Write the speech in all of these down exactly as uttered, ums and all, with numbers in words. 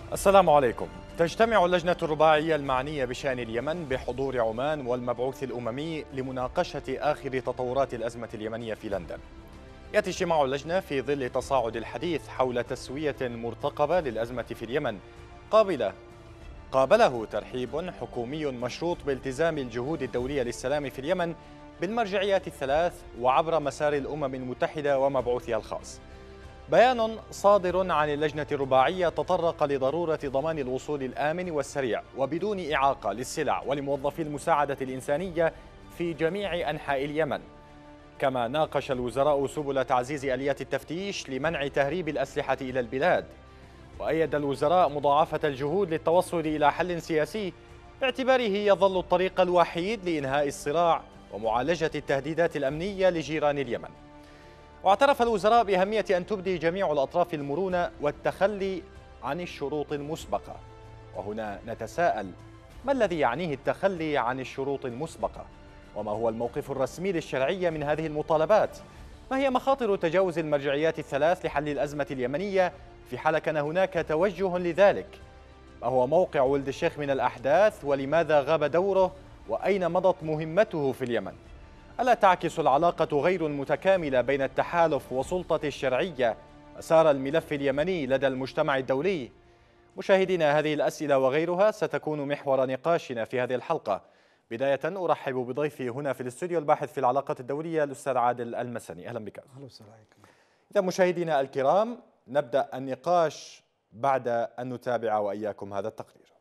السلام عليكم. تجتمع اللجنة الرباعية المعنية بشأن اليمن بحضور عمان والمبعوث الأممي لمناقشة آخر تطورات الأزمة اليمنية في لندن. يأتي اجتماع اللجنة في ظل تصاعد الحديث حول تسوية مرتقبة للأزمة في اليمن قابلة قابله ترحيب حكومي مشروط بالتزام الجهود الدولية للسلام في اليمن بالمرجعيات الثلاث وعبر مسار الأمم المتحدة ومبعوثها الخاص. بيان صادر عن اللجنة الرباعية تطرق لضرورة ضمان الوصول الآمن والسريع وبدون إعاقة للسلع ولموظفي المساعدة الإنسانية في جميع أنحاء اليمن. كما ناقش الوزراء سبل تعزيز آليات التفتيش لمنع تهريب الأسلحة إلى البلاد. وأيد الوزراء مضاعفة الجهود للتوصل إلى حل سياسي باعتباره يظل الطريق الوحيد لإنهاء الصراع ومعالجة التهديدات الأمنية لجيران اليمن. واعترف الوزراء بأهمية أن تبدي جميع الأطراف المرونة والتخلي عن الشروط المسبقة. وهنا نتساءل: ما الذي يعنيه التخلي عن الشروط المسبقة؟ وما هو الموقف الرسمي للشرعية من هذه المطالبات؟ ما هي مخاطر تجاوز المرجعيات الثلاث لحل الأزمة اليمنية في حال كان هناك توجه لذلك؟ ما هو موقع ولد الشيخ من الأحداث ولماذا غاب دوره وأين مضت مهمته في اليمن؟ ألا تعكس العلاقة غير المتكاملة بين التحالف وسلطة الشرعية مسار الملف اليمني لدى المجتمع الدولي؟ مشاهدينا، هذه الأسئلة وغيرها ستكون محور نقاشنا في هذه الحلقة. بداية أرحب بضيفي هنا في الاستوديو الباحث في العلاقات الدولية الأستاذ عادل المسني. أهلا بك. أهلا وسهلا. إذا مشاهدينا الكرام، نبدأ النقاش بعد أن نتابع وإياكم هذا التقرير.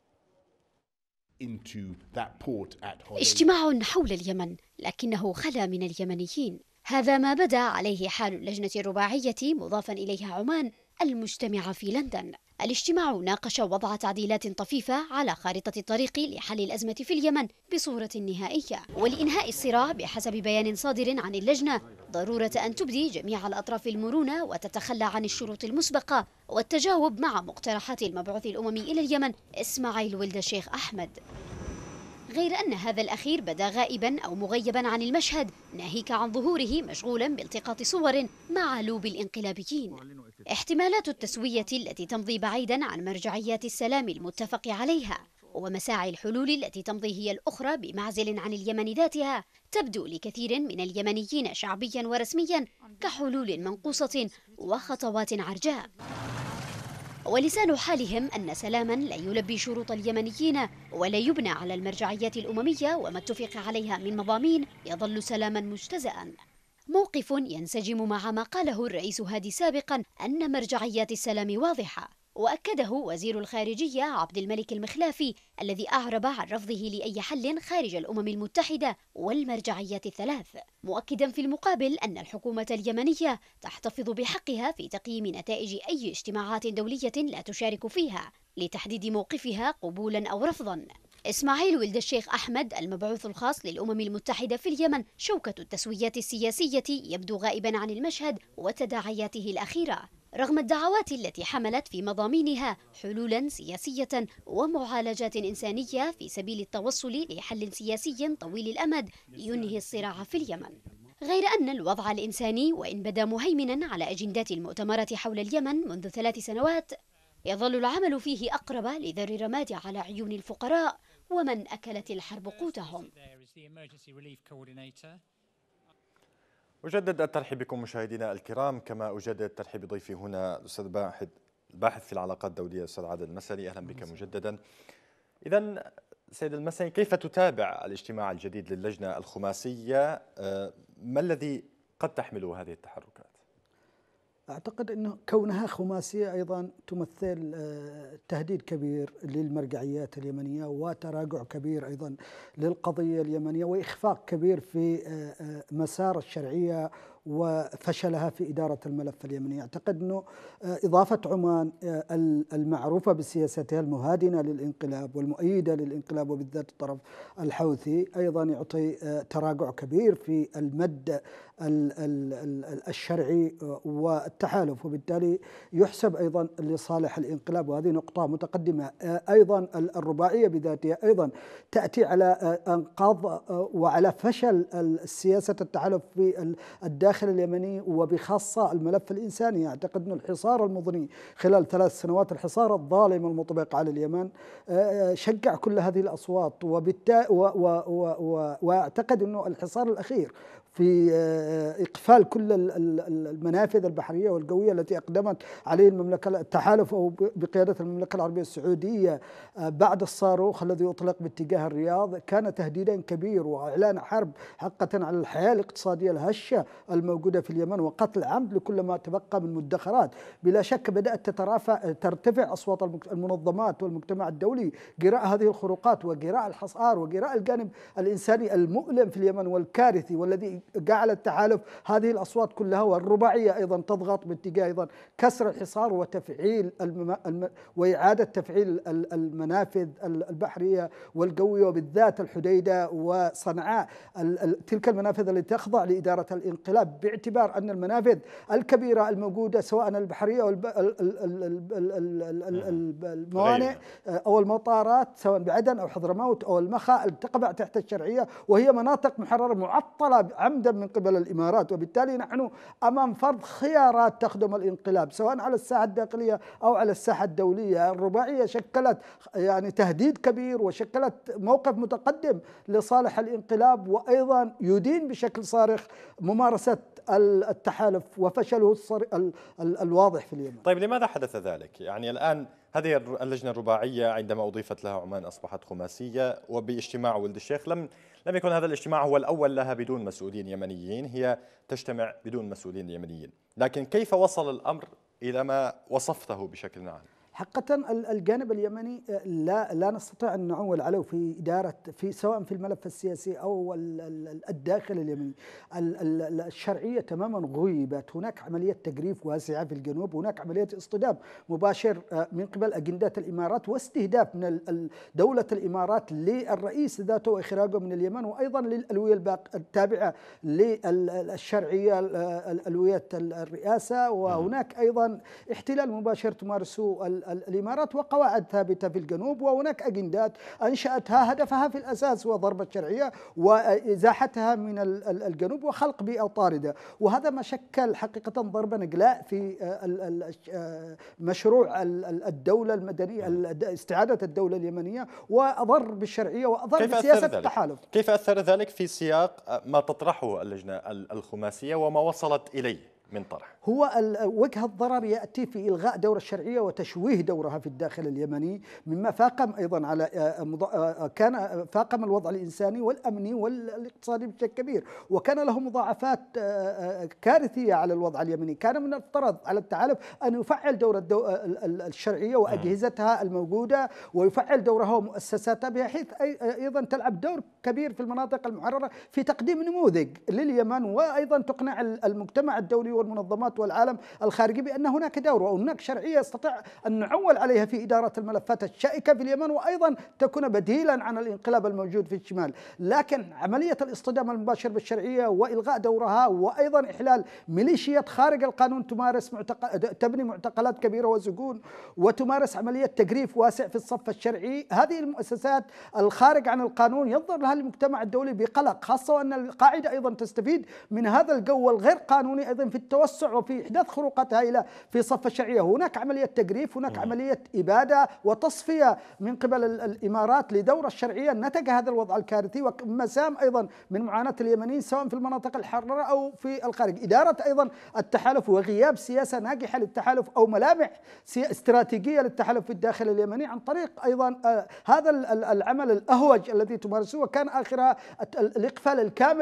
اجتماع حول اليمن لكنه خلا من اليمنيين، هذا ما بدا عليه حال اللجنة الرباعية مضافا إليها عمان المجتمعة في لندن. الاجتماع ناقش وضع تعديلات طفيفة على خارطة الطريق لحل الأزمة في اليمن بصورة نهائية ولإنهاء الصراع بحسب بيان صادر عن اللجنة ضرورة أن تبدي جميع الأطراف المرونة وتتخلى عن الشروط المسبقة والتجاوب مع مقترحات المبعوث الأممي إلى اليمن إسماعيل ولد الشيخ أحمد. غير أن هذا الأخير بدا غائبا أو مغيبا عن المشهد، ناهيك عن ظهوره مشغولا بالتقاط صور مع لوب الانقلابيين. احتمالات التسوية التي تمضي بعيدا عن مرجعيات السلام المتفق عليها ومساعي الحلول التي تمضي هي الأخرى بمعزل عن اليمن ذاتها تبدو لكثير من اليمنيين شعبيا ورسميا كحلول منقوصة وخطوات عرجاء، ولسان حالهم أن سلاما لا يلبي شروط اليمنيين ولا يبنى على المرجعيات الأممية وما اتفق عليها من مضامين يظل سلاما مجتزأ. موقف ينسجم مع ما قاله الرئيس هادي سابقا أن مرجعيات السلام واضحة، وأكده وزير الخارجية عبد الملك المخلافي الذي أعرب عن رفضه لأي حل خارج الأمم المتحدة والمرجعيات الثلاث، مؤكدا في المقابل أن الحكومة اليمنية تحتفظ بحقها في تقييم نتائج أي اجتماعات دولية لا تشارك فيها لتحديد موقفها قبولا أو رفضا. إسماعيل ولد الشيخ أحمد المبعوث الخاص للأمم المتحدة في اليمن شوكة التسويات السياسية يبدو غائبا عن المشهد وتداعياته الأخيرة، رغم الدعوات التي حملت في مضامينها حلولا سياسية ومعالجات إنسانية في سبيل التوصل لحل سياسي طويل الأمد ينهي الصراع في اليمن. غير أن الوضع الإنساني وإن بدا مهيمنا على أجندات المؤتمرات حول اليمن منذ ثلاث سنوات، يظل العمل فيه أقرب لذر الرماد على عيون الفقراء ومن أكلت الحرب قوتهم. أجدد الترحيب بكم مشاهدينا الكرام، كما أجدد الترحيب بضيفي هنا الأستاذ الباحث الباحث في العلاقات الدولية الأستاذ عادل المسني. أهلا بك مجددا. إذن سيد المسني، كيف تتابع الاجتماع الجديد للجنة الخماسية؟ ما الذي قد تحمله هذه التحركات؟ أعتقد أنه كونها خماسية أيضا تمثل تهديد كبير للمرجعيات اليمنية وتراجع كبير أيضا للقضية اليمنية وإخفاق كبير في مسار الشرعية وفشلها في إدارة الملف اليمني. أعتقد أنه إضافة عمان المعروفة بسياستها المهادنة للانقلاب والمؤيدة للانقلاب وبالذات الطرف الحوثي أيضا يعطي تراجع كبير في المد الشرعي والتحالف، وبالتالي يحسب أيضا لصالح الانقلاب، وهذه نقطة متقدمة. أيضا الرباعية بذاتها أيضا تأتي على أنقاض وعلى فشل سياسة التحالف في الداخل الداخل اليمني وبخاصة الملف الإنساني. أعتقد أن الحصار المضني خلال ثلاث سنوات، الحصار الظالم المطبق على اليمن، شجع كل هذه الأصوات، وبالتالي وأعتقد أنه الحصار الأخير في إقفال كل المنافذ البحرية والجوية التي أقدمت عليه المملكة التحالف أو بقيادة المملكة العربية السعودية بعد الصاروخ الذي أطلق باتجاه الرياض كان تهديدا كبير وإعلان حرب حقا على الحياة الاقتصادية الهشة الموجودة في اليمن وقتل عمد لكل ما تبقى من مدخرات. بلا شك بدأت تترافع ترتفع أصوات المنظمات والمجتمع الدولي جراء هذه الخروقات وجراء الحصار وجراء الجانب الإنساني المؤلم في اليمن والكارثي، والذي جعل التحالف هذه الأصوات كلها والرباعية أيضا تضغط باتجاه أيضا كسر الحصار وتفعيل الم... الم... وإعادة تفعيل المنافذ البحرية والجوية وبالذات الحديدة وصنعاء، تلك المنافذ التي تخضع لإدارة الانقلاب، باعتبار أن المنافذ الكبيرة الموجودة سواء البحرية أو الموانئ أو المطارات سواء بعدن أو حضرموت أو المخا تقع تحت الشرعية، وهي مناطق محررة معطلة عمدا من قبل الإمارات. وبالتالي نحن أمام فرض خيارات تخدم الانقلاب سواء على الساحة الداخلية أو على الساحة الدولية. الرباعية شكلت يعني تهديد كبير وشكلت موقف متقدم لصالح الانقلاب، وأيضا يدين بشكل صارخ ممارسة التحالف وفشله الواضح في اليمن. طيب لماذا حدث ذلك؟ يعني الآن هذه اللجنة الرباعية عندما أضيفت لها عمان أصبحت خماسية، وباجتماع ولد الشيخ لم لم يكن هذا الاجتماع هو الأول لها بدون مسؤولين يمنيين، هي تجتمع بدون مسؤولين يمنيين، لكن كيف وصل الأمر إلى ما وصفته بشكل عام؟ حقا الجانب اليمني لا لا نستطيع ان نعول عليه في اداره في سواء في الملف السياسي او الداخل اليمني. الشرعيه تماما غيبت، هناك عمليه تجريف واسعه في الجنوب، هناك عمليه اصطدام مباشر من قبل اجندات الامارات واستهداف من دوله الامارات للرئيس ذاته واخراجه من اليمن، وايضا للالويه التابعه للشرعيه الالويه الرئاسه، وهناك ايضا احتلال مباشر تمارسه الإمارات وقواعد ثابتة في الجنوب، وهناك أجندات أنشأتها هدفها في الأساس هو ضرب الشرعية وإزاحتها من الجنوب وخلق بيئة طاردة، وهذا ما شكل حقيقة ضرب نقلاء في مشروع الدولة المدنية، استعادة الدولة اليمنية، وأضر بالشرعية وأضر بسياسة التحالف. كيف أثر ذلك في سياق ما تطرحه اللجنة الخماسية وما وصلت إليه من طرح؟ هو وجه الضرر يأتي في إلغاء دور الشرعية وتشويه دورها في الداخل اليمني، مما فاقم أيضا على كان فاقم الوضع الإنساني والأمني والاقتصادي بشكل كبير، وكان له مضاعفات كارثية على الوضع اليمني. كان من المفترض على التحالف أن يفعل دور الشرعية وأجهزتها الموجودة ويفعل دورها ومؤسساتها، بحيث أيضا تلعب دور كبير في المناطق المحررة في تقديم نموذج لليمن، وأيضا تقنع المجتمع الدولي والمنظمات والعالم الخارجي بأن هناك دور وهناك شرعية يستطيع أن نعول عليها في إدارة الملفات الشائكة في اليمن، وأيضا تكون بديلا عن الانقلاب الموجود في الشمال. لكن عملية الاصطدام المباشر بالشرعية وإلغاء دورها وأيضا إحلال ميليشيات خارج القانون تمارس معتقل تبني معتقلات كبيرة وسجون وتمارس عملية تجريف واسع في الصف الشرعي، هذه المؤسسات الخارج عن القانون ينظر لها المجتمع الدولي بقلق، خاصة وأن القاعدة أيضا تستفيد من هذا الجو الغير قانوني أيضا في التوسع وفي إحداث خروقات هائلة في صف الشرعية. هناك عملية تجريف، هناك عملية إبادة وتصفية من قبل الإمارات لدور الشرعية، نتج هذا الوضع الكارثي ومسام أيضا من معاناة اليمنيين سواء في المناطق الحرة أو في الخارج. إدارة أيضا التحالف وغياب سياسة ناجحة للتحالف أو ملامح استراتيجية للتحالف في الداخل اليمني عن طريق أيضا هذا العمل الأهوج الذي تمارسه، وكان آخرها الإقفال الكامل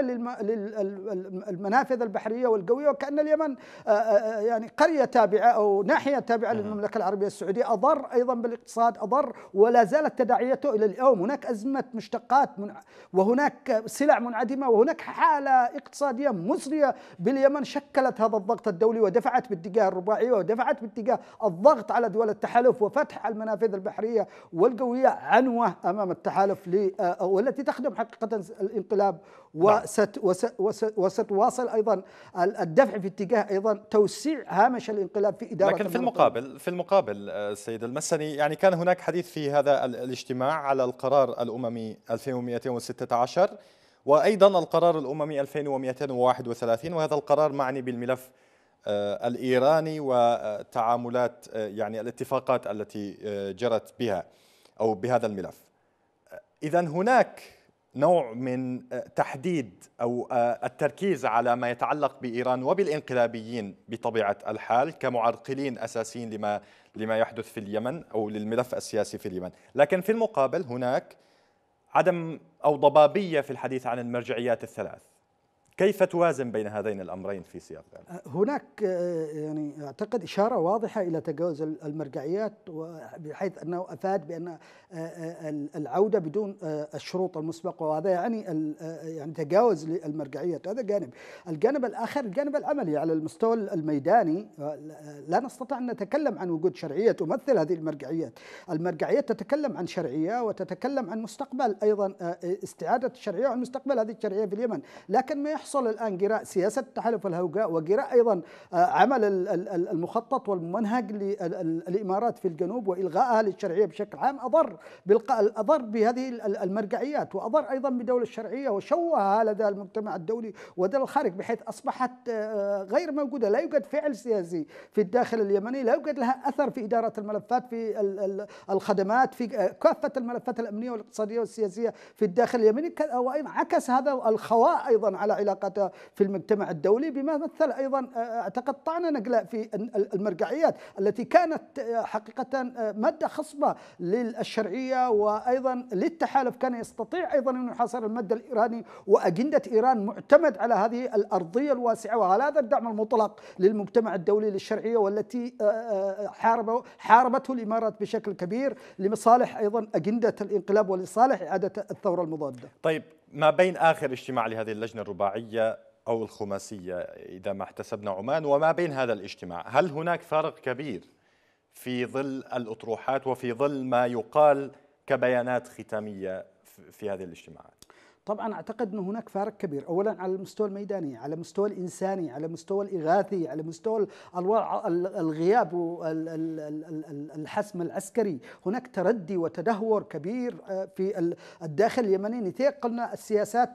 للمنافذ البحرية والجوية، وكأن اليمن يعني قرية تابعة أو ناحية تابعة للمملكة العربية السعودية. أضر أيضا بالاقتصاد، أضر ولا زالت تداعياته إلى اليوم. هناك أزمة مشتقات من وهناك سلع منعدمة وهناك حالة اقتصادية مزرية باليمن شكلت هذا الضغط الدولي ودفعت باتجاه الرباعية ودفعت باتجاه الضغط على دول التحالف وفتح المنافذ البحرية والجوية عنوة أمام التحالف والتي تخدم حقيقة الانقلاب، وست وستواصل أيضا الدفع في اتجاه ايضا توسيع هامش الانقلاب في اداره. لكن في المقابل في المقابل السيد المسني، يعني كان هناك حديث في هذا الاجتماع على القرار الاممي ألفين ومئتين وستة عشر، وأيضا القرار الأممي ألفين ومئتين وواحد وثلاثين، وهذا القرار معني بالملف الإيراني وتعاملات يعني الاتفاقات التي جرت بها أو بهذا الملف. إذن هناك نوع من تحديد أو التركيز على ما يتعلق بإيران وبالانقلابيين بطبيعة الحال كمعرقلين أساسيين لما لما يحدث في اليمن أو للملف السياسي في اليمن، لكن في المقابل هناك عدم أو ضبابية في الحديث عن المرجعيات الثلاث. كيف توازن بين هذين الأمرين في سياق ذلك؟ هناك يعني أعتقد إشارة واضحة إلى تجاوز المرجعيات، بحيث أنه أفاد بأن العودة بدون الشروط المسبقة، وهذا يعني يعني تجاوز للمرجعيات. هذا جانب. الجانب الآخر الجانب العملي على المستوى الميداني، لا نستطيع أن نتكلم عن وجود شرعية تمثل هذه المرجعيات. المرجعيات تتكلم عن شرعية وتتكلم عن مستقبل، أيضا استعادة الشرعية وعن مستقبل هذه الشرعية في اليمن، لكن ما يحصل الآن جراء سياسة التحالف الهوجاء وجراء أيضا عمل المخطط والمنهج للإمارات في الجنوب وإلغائها للشرعية بشكل عام أضر أضر بهذه المرجعيات، وأضر أيضا بدولة الشرعية، وشوهها لدى المجتمع الدولي ودول الخارج، بحيث أصبحت غير موجودة. لا يوجد فعل سياسي في الداخل اليمني، لا يوجد لها أثر في إدارة الملفات، في الخدمات، في كافة الملفات الأمنية والاقتصادية والسياسية في الداخل اليمني. وأيضا عكس هذا الخواء أيضا على علاقته في المجتمع الدولي، بما مثل أيضا اعتقد طعن نقلة في المرجعيات التي كانت حقيقة مادة خصبة للشرعية وأيضا للتحالف. كان يستطيع أيضا أن يحاصر المادة الإيراني وأجندة إيران معتمد على هذه الأرضية الواسعة وعلى هذا الدعم المطلق للمجتمع الدولي للشرعية، والتي حارب حاربته الإمارات بشكل كبير لمصالح أيضا أجندة الانقلاب ولصالح إعادة الثورة المضادة. طيب، ما بين آخر اجتماع لهذه اللجنة الرباعية أو الخماسية إذا ما احتسبنا عمان وما بين هذا الاجتماع، هل هناك فارق كبير في ظل الأطروحات وفي ظل ما يقال كبيانات ختامية في هذه الاجتماعات؟ طبعا اعتقد ان هناك فارق كبير، اولا على المستوى الميداني، على المستوى الانساني، على المستوى الاغاثي، على مستوى الغياب والحسم العسكري. هناك تردي وتدهور كبير في الداخل اليمني نتاج قلنا السياسات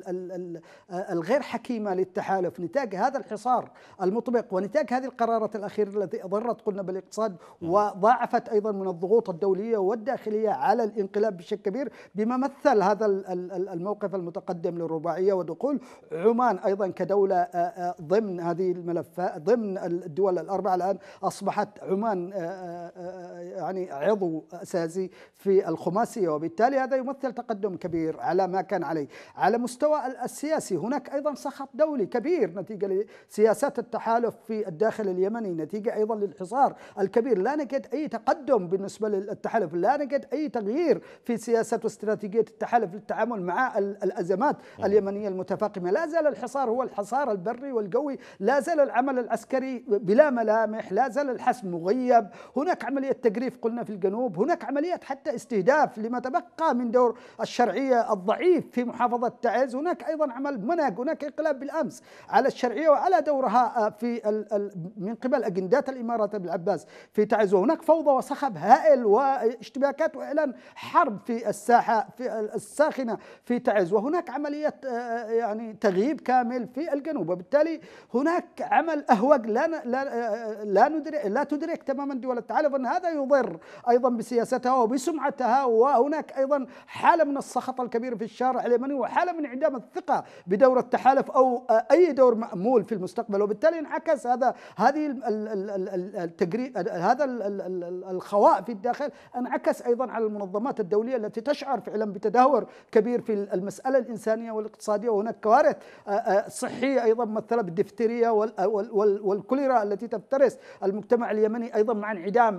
الغير حكيمه للتحالف، نتاج هذا الحصار المطبق، ونتاج هذه القرارات الاخيره التي اضرت قلنا بالاقتصاد وضاعفت ايضا من الضغوط الدوليه والداخليه على الانقلاب بشكل كبير، بما مثل هذا الموقف المتقدم للرباعية ودخول عمان أيضا كدولة ضمن هذه الملفات ضمن الدول الأربعة. الآن أصبحت عمان يعني عضو أساسي في الخماسية، وبالتالي هذا يمثل تقدم كبير على ما كان عليه. على مستوى السياسي هناك أيضا سخط دولي كبير نتيجة لسياسات التحالف في الداخل اليمني، نتيجة أيضا للحصار الكبير. لا نجد أي تقدم بالنسبة للتحالف، لا نجد أي تغيير في سياسة واستراتيجية التحالف للتعامل مع الأزمات اليمنية المتفاقمة. لا زال الحصار هو الحصار البري والجوي، لا زال العمل العسكري بلا ملامح، لا زال الحسم مغيب. هناك عملية تجريف قلنا في الجنوب، هناك عملية حتى استهداف لما تبقى من دور الشرعية الضعيف في محافظة تعز. هناك أيضا عمل منهج، هناك انقلاب بالأمس على الشرعية وعلى دورها في من قبل أجندات الإمارات بالعباس في تعز. وهناك فوضى وصخب هائل واشتباكات وإعلان حرب في الساحة في الساخنة في تعز، وهناك عملية يعني تغييب كامل في الجنوب. وبالتالي هناك عمل أهوج لا لا لا ندرك لا تدرك تماما دول التحالف أن هذا يضر أيضا بسياستها وبسمعتها. وهناك أيضا حالة من السخط الكبير في الشارع اليمني وحالة من انعدام الثقة بدور التحالف أو أي دور مأمول في المستقبل. وبالتالي انعكس هذا هذه التجريد هذا الخواء في الداخل انعكس أيضا على المنظمات الدولية التي تشعر فعلا بتدهور كبير في المسألة الإنسانية والاقتصادية. وهناك كوارث صحية أيضا ممثلة بالدفترية والكوليرا التي تفترس المجتمع اليمني أيضا مع انعدام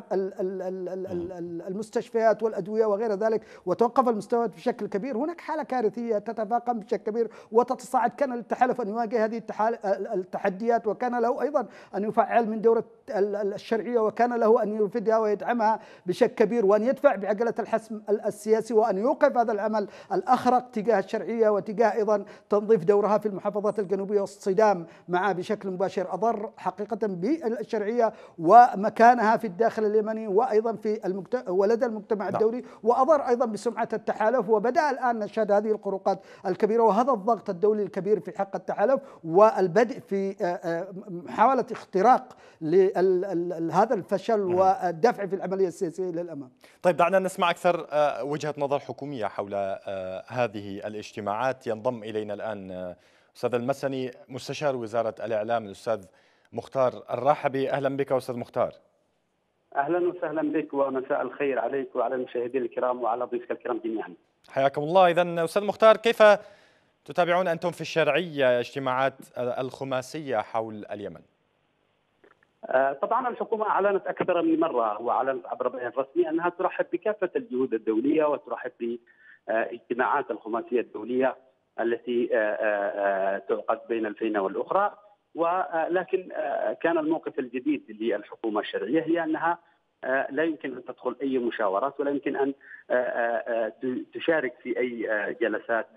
المستشفيات والأدوية وغير ذلك، وتوقف المستويات بشكل كبير. هناك حالة كارثية تتفاقم بشكل كبير وتتصاعد. كان للتحالف أن يواجه هذه التحديات، وكان له أيضا أن يفعل من دورة الشرعية، وكان له أن يرفدها ويدعمها بشكل كبير، وأن يدفع بعجلة الحسم السياسي، وأن يوقف هذا العمل الأخرق تجاه الشرعية وتجاه أيضا تنظيف دورها في المحافظات الجنوبية والصدام معها بشكل مباشر. أضر حقيقة بالشرعية ومكانها في الداخل اليمني وأيضا أيضا في المجتمع ولدى المجتمع الدولي، وأضر أيضا بسمعة التحالف. وبدأ الآن نشهد هذه الخروقات الكبيرة وهذا الضغط الدولي الكبير في حق التحالف، والبدء في محاولة اختراق لهذا الفشل والدفع في العملية السياسية للأمام. طيب دعنا نسمع أكثر وجهة نظر حكومية حول هذه الاجتماعات. ينضم إلينا الآن أستاذ المسني مستشار وزارة الإعلام الأستاذ مختار الراحبي. أهلا بك أستاذ مختار. أهلا وسهلا بك ومساء الخير عليك وعلى المشاهدين الكرام وعلى ضيوفك الكرام جميعا. حياكم الله. إذن أستاذ مختار، كيف تتابعون أنتم في الشرعية اجتماعات الخماسية حول اليمن؟ طبعا الحكومة أعلنت أكثر من مرة وأعلنت عبر بيان رسمي أنها ترحب بكافة الجهود الدولية وترحب باجتماعات الخماسية الدولية التي تعقد بين الفينة والأخرى. ولكن كان الموقف الجديد للحكومة الشرعية هي أنها لا يمكن أن تدخل أي مشاورات ولا يمكن أن تشارك في أي جلسات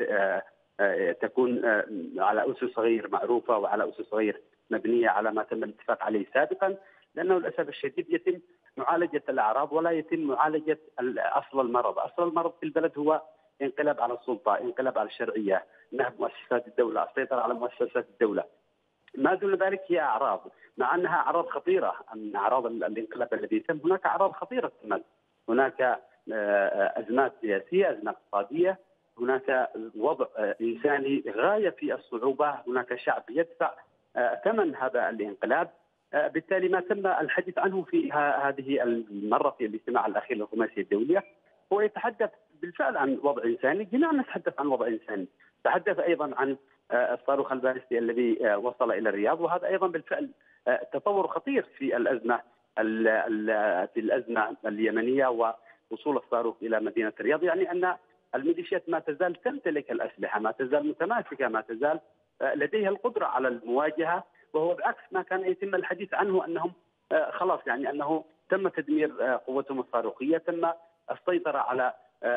تكون على أسس غير معروفة وعلى أسس غير مبنية على ما تم الاتفاق عليه سابقا، لأنه للأسف الشديد يتم معالجة الأعراض ولا يتم معالجة أصل المرض. أصل المرض في البلد هو انقلاب على السلطة، انقلاب على الشرعية، نهب مؤسسات الدولة، السيطرة على مؤسسات الدولة. ما دون ذلك هي أعراض، مع أنها أعراض خطيرة. من أعراض الانقلاب الذي تم هناك أعراض خطيرة تمت. هناك أزمات سياسية، أزمات اقتصادية، هناك وضع إنساني غاية في الصعوبة، هناك شعب يدفع ثمن هذا الانقلاب. بالتالي ما تم الحديث عنه في هذه المرة في الاجتماع الأخير للخماسية الدولية هو يتحدث بالفعل عن وضع إنساني. جميعا نتحدث عن وضع إنساني. تحدث أيضا عن الصاروخ البالستي الذي وصل إلى الرياض، وهذا أيضا بالفعل تطور خطير في الأزمة في الأزمة اليمنية ووصول الصاروخ إلى مدينة الرياض. يعني أن الميليشيات ما تزال تمتلك الأسلحة، ما تزال متماسكة، ما تزال لديها القدرة على المواجهة، وهو بعكس ما كان يتم الحديث عنه أنهم خلاص يعني أنه تم تدمير قوتهم الصاروخية، تم السيطرة على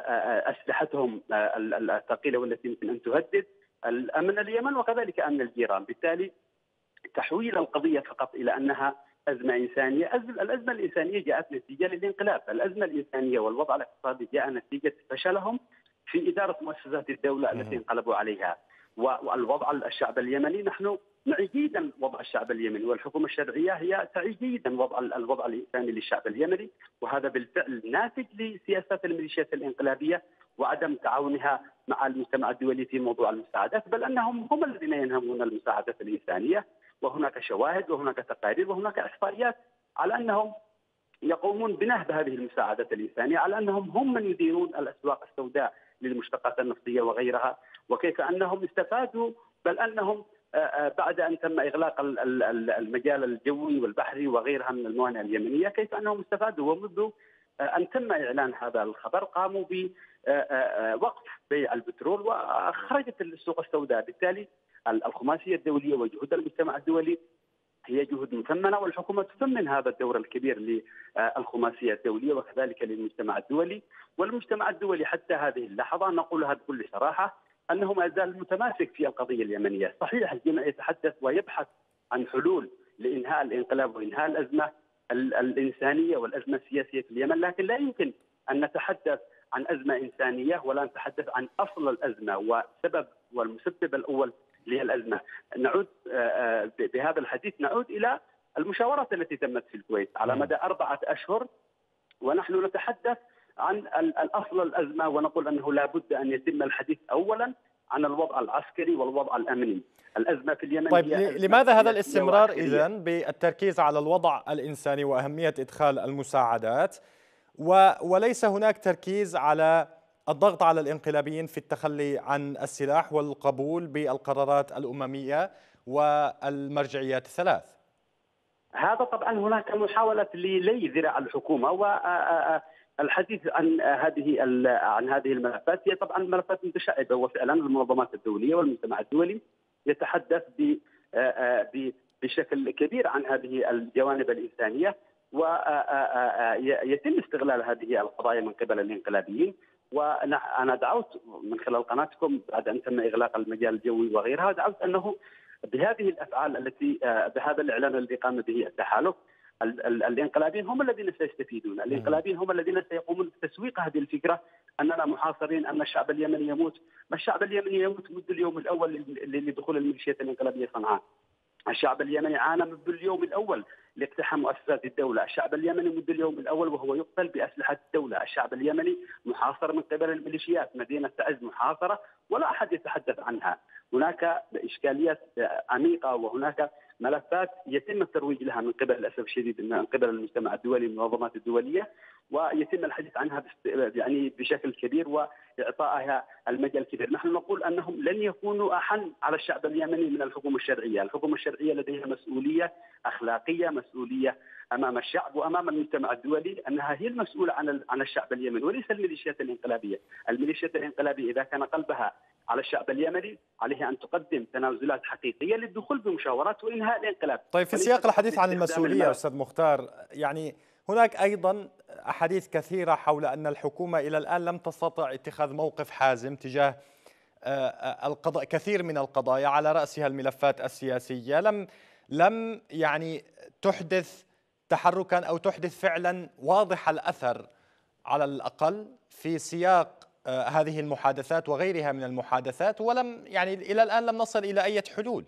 أسلحتهم الثقيلة والتي يمكن أن تهدد الأمن اليمن وكذلك أمن الجيران. بالتالي تحويل القضية فقط إلى أنها أزمة إنسانية، الأزمة الإنسانية جاءت نتيجة للانقلاب. الأزمة الإنسانية والوضع الاقتصادي جاء نتيجة فشلهم في إدارة مؤسسات الدولة التي انقلبوا عليها. والوضع الشعب اليمني، نحن نعي جيدا وضع الشعب اليمني، والحكومة الشرعية هي تعي جيدا وضع الوضع الإنساني للشعب اليمني، وهذا بالفعل ناتج لسياسات الميليشيات الانقلابية وعدم تعاونها مع المجتمع الدولي في موضوع المساعدات، بل أنهم هم الذين ينهبون المساعدات الإنسانية. وهناك شواهد وهناك تقارير وهناك إحصائيات على أنهم يقومون بنهب هذه المساعدات الإنسانية، على أنهم هم من يديرون الأسواق السوداء للمشتقات النفطية وغيرها، وكيف أنهم استفادوا، بل أنهم بعد أن تم إغلاق المجال الجوي والبحري وغيرها من الموانئ اليمنية كيف أنهم استفادوا. ومنذ أن تم إعلان هذا الخبر قاموا بوقف بيع البترول وخرجت السوق السوداء. بالتالي الخماسية الدولية وجهود المجتمع الدولي هي جهود مثمنة، والحكومة تثمن هذا الدور الكبير للخماسية الدولية وكذلك للمجتمع الدولي. والمجتمع الدولي حتى هذه اللحظة نقولها بكل صراحة أنه ما زال متماسك في القضية اليمنية. صحيح الجميع يتحدث ويبحث عن حلول لإنهاء الانقلاب وإنهاء الأزمة الإنسانية والأزمة السياسية في اليمن، لكن لا يمكن أن نتحدث عن أزمة إنسانية ولا نتحدث عن أصل الأزمة وسبب والمسبب الأول للأزمة. نعود بهذا الحديث نعود إلى المشاورات التي تمت في الكويت على مدى أربعة أشهر، ونحن نتحدث عن الأصل الأزمة ونقول أنه لا بد أن يتم الحديث أولا عن الوضع العسكري والوضع الأمني. الأزمة في اليمن. طيب لماذا هذا الاستمرار إذن بالتركيز على الوضع الإنساني وأهمية إدخال المساعدات وليس هناك تركيز على الضغط على الانقلابيين في التخلي عن السلاح والقبول بالقرارات الأممية والمرجعيات الثلاث؟ هذا طبعا هناك محاولة للي ذراع الحكومة والحديث عن هذه عن هذه الملفات. هي طبعا ملفات متشعبة، وفعلا المنظمات الدولية والمجتمع الدولي يتحدث بشكل كبير عن هذه الجوانب الإنسانية، ويتم استغلال هذه القضايا من قبل الانقلابيين. وأنا دعوت من خلال قناتكم بعد أن تم إغلاق المجال الجوي وغيرها، دعوت أنه بهذه الأفعال التي بهذا الإعلان الذي قام به التحالف الانقلابيين هم الذين سيستفيدون، الانقلابيين هم الذين سيقومون بتسويق هذه الفكره اننا محاصرين، ان الشعب اليمني يموت، ما الشعب اليمني يموت منذ اليوم الاول لدخول الميليشيات الانقلابيه صنعاء. الشعب اليمني عانى منذ اليوم الاول لاقتحام مؤسسات الدوله، الشعب اليمني منذ اليوم الاول وهو يقتل باسلحه الدوله، الشعب اليمني محاصر من قبل الميليشيات، مدينه تعز محاصره ولا احد يتحدث عنها، هناك اشكاليات عميقه وهناك ملفات يتم الترويج لها من قبل للاسف الشديد من قبل المجتمع الدولي والمنظمات الدوليه، ويتم الحديث عنها يعني بشكل كبير واعطائها المجال الكبير. نحن نقول انهم لن يكونوا احن على الشعب اليمني من الحكومه الشرعيه، الحكومه الشرعيه لديها مسؤوليه اخلاقيه، مسؤوليه امام الشعب وامام المجتمع الدولي انها هي المسؤوله عن عن الشعب اليمني وليس الميليشيات الانقلابيه، الميليشيات الانقلابيه اذا كان قلبها على الشعب اليمني عليها ان تقدم تنازلات حقيقيه للدخول بمشاورات وانهاء الانقلاب. طيب في سياق الحديث عن المسؤوليه استاذ مختار، يعني هناك ايضا احاديث كثيره حول ان الحكومه الى الان لم تستطع اتخاذ موقف حازم تجاه القضاء، كثير من القضايا على راسها الملفات السياسيه، لم لم يعني تحدث تحركا او تحدث فعلا واضح الاثر على الاقل في سياق هذه المحادثات وغيرها من المحادثات، ولم يعني إلى الآن لم نصل إلى أي حلول.